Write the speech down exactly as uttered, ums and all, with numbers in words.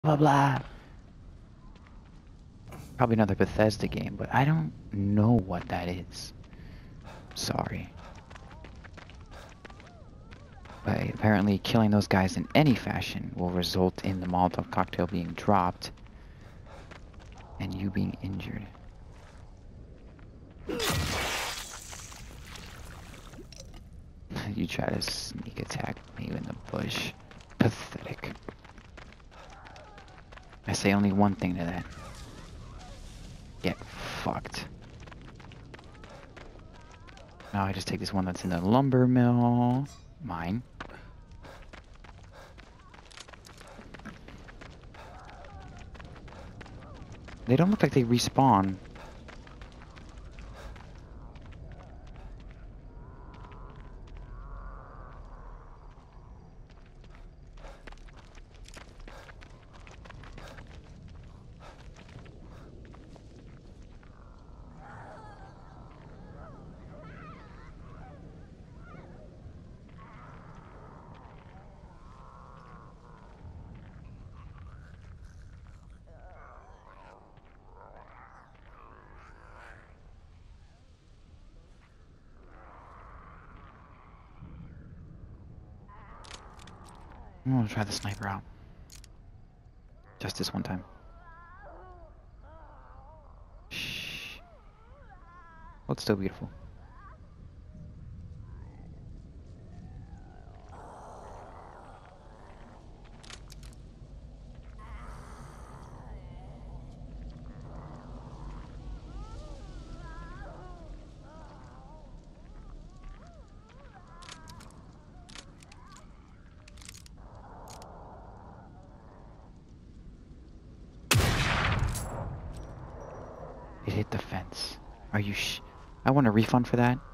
blah blah. Probably another Bethesda game, but I don't know what that is. Sorry. But apparently killing those guys in any fashion will result in the Molotov cocktail being dropped and you being injured. You try to sneak attack me in the bush. Pathetic. I say only one thing to that. Get fucked. Now I just take this one that's in the lumber mill. Mine. They don't look like they respawn. I'm gonna try the sniper out. Just this one time. Shh. Well, it's still beautiful. It hit the fence. Are you sh- I want a refund for that.